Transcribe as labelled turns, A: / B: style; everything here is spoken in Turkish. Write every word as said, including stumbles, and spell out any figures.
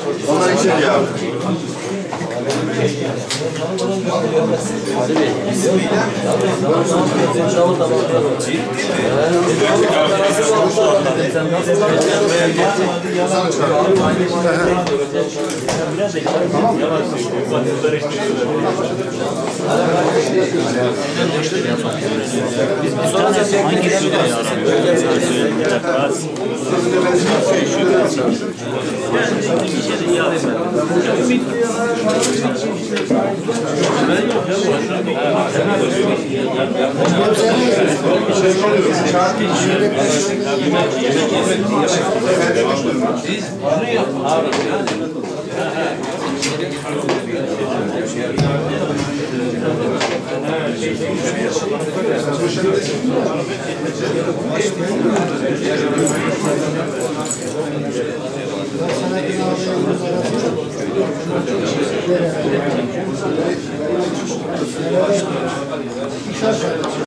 A: Onlar içeri abi.
B: Hadi Bey.
C: Biz bir tanesi hangisi ya?
D: Thank you.